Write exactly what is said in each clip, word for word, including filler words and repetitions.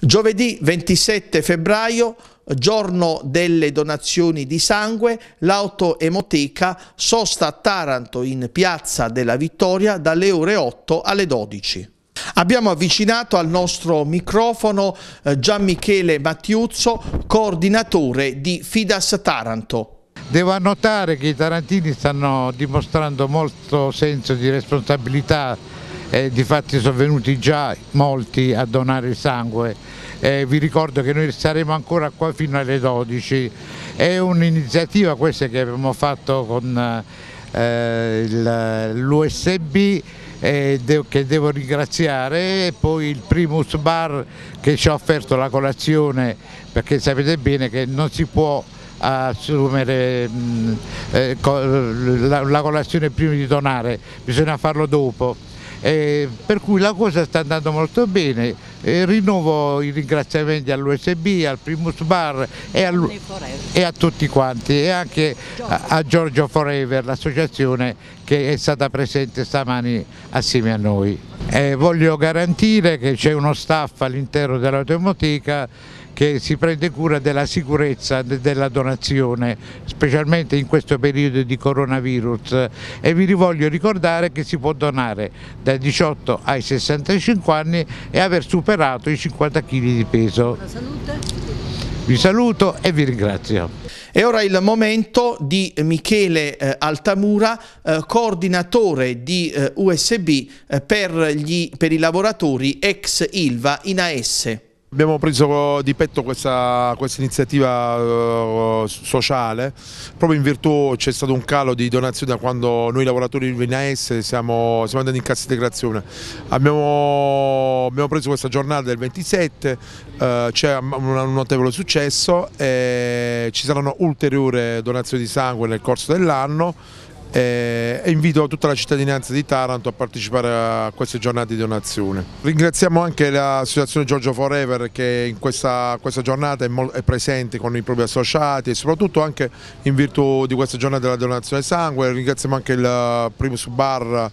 Giovedì ventisette febbraio, giorno delle donazioni di sangue, l'autoemoteca sosta a Taranto in Piazza della Vittoria dalle ore otto alle dodici. Abbiamo avvicinato al nostro microfono eh, Gianmichele Mattiuzzo, coordinatore di Fidas Taranto. Devo annotare che i tarantini stanno dimostrando molto senso di responsabilità, eh, difatti sono venuti già molti a donare il sangue. Eh, vi ricordo che noi saremo ancora qua fino alle dodici. È un'iniziativa questa che abbiamo fatto con eh, l'U S B, eh, de che devo ringraziare, e poi il Primus Bar che ci ha offerto la colazione, perché sapete bene che non si può assumere mh, eh, la, la colazione prima di donare, bisogna farlo dopo. Eh, per cui la cosa sta andando molto bene. Eh, rinnovo i ringraziamenti all'U S B, al Primus Bar e, al, e a tutti quanti, e anche a, a Giorgio Forever, l'associazione che è stata presente stamani assieme a noi. Eh, voglio garantire che c'è uno staff all'interno dell'autoemoteca che si prende cura della sicurezza della donazione, specialmente in questo periodo di coronavirus, e vi voglio ricordare che si può donare dai diciotto ai sessantacinque anni e aver superato i cinquanta chili di peso. La salute. Vi saluto e vi ringrazio. E ora il momento di Michele eh, Altamura, eh, coordinatore di eh, U S B eh, per, gli, per i lavoratori ex Ilva in A S. Abbiamo preso di petto questa, questa iniziativa uh, sociale, proprio in virtù c'è stato un calo di donazioni da quando noi lavoratori in A S siamo, siamo andati in cassa integrazione. Abbiamo, abbiamo preso questa giornata del ventisette, uh, c'è un, un notevole successo e ci saranno ulteriori donazioni di sangue nel corso dell'anno. E invito tutta la cittadinanza di Taranto a partecipare a queste giornate di donazione. Ringraziamo anche l'associazione Giorgio Forever che in questa, questa giornata è, è presente con i propri associati, e soprattutto anche in virtù di questa giornata della donazione sangue. Ringraziamo anche il Primus Bar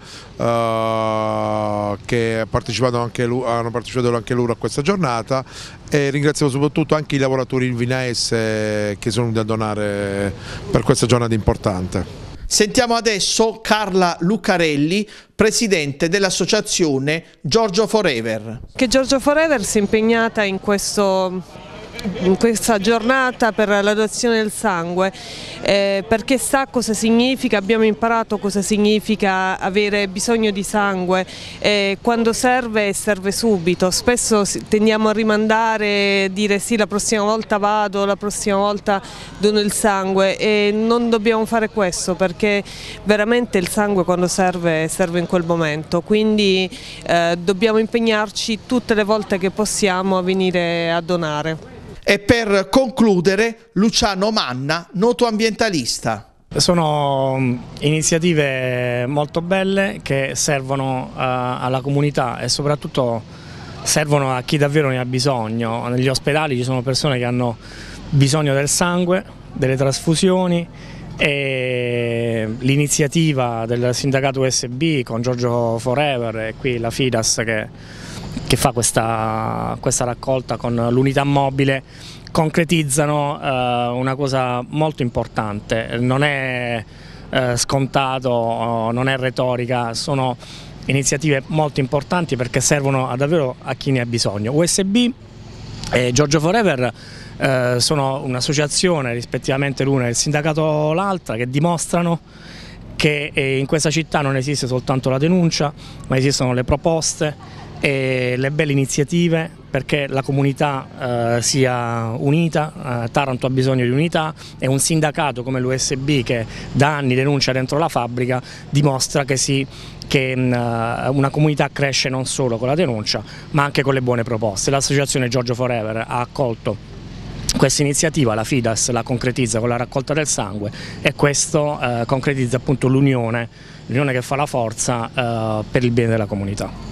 uh, che ha partecipato anche, hanno partecipato anche loro a questa giornata, e ringraziamo soprattutto anche i lavoratori in V N S che sono venuti a donare per questa giornata importante. Sentiamo adesso Carla Lucarelli, presidente dell'associazione Giorgio Forever. Che Giorgio Forever si è impegnata in questo in questa giornata per l'adozione del sangue, eh, perché sa cosa significa, abbiamo imparato cosa significa avere bisogno di sangue, eh, quando serve serve subito. Spesso tendiamo a rimandare, dire sì, la prossima volta vado, la prossima volta dono il sangue, e non dobbiamo fare questo, perché veramente il sangue quando serve serve in quel momento, quindi eh, dobbiamo impegnarci tutte le volte che possiamo a venire a donare. E per concludere Luciano Manna, noto ambientalista. Sono iniziative molto belle che servono uh, alla comunità e soprattutto servono a chi davvero ne ha bisogno. Negli ospedali ci sono persone che hanno bisogno del sangue, delle trasfusioni, e l'iniziativa del sindacato U S B con Giorgio Forever e qui la Fidas che che fa questa, questa raccolta con l'unità mobile concretizzano eh, una cosa molto importante. Non è eh, scontato, non è retorica, sono iniziative molto importanti perché servono a davvero a chi ne ha bisogno. U S B e Giorgio Forever eh, sono un'associazione, rispettivamente l'una e il sindacato l'altra, che dimostrano che in questa città non esiste soltanto la denuncia, ma esistono le proposte e le belle iniziative perché la comunità eh, sia unita. eh, Taranto ha bisogno di unità, e un sindacato come l'U S B che da anni denuncia dentro la fabbrica dimostra che, si, che mh, una comunità cresce non solo con la denuncia ma anche con le buone proposte. L'associazione Giorgio Forever ha accolto questa iniziativa, la Fidas la concretizza con la raccolta del sangue, e questo eh, concretizza appunto l'unione, l'unione che fa la forza eh, per il bene della comunità.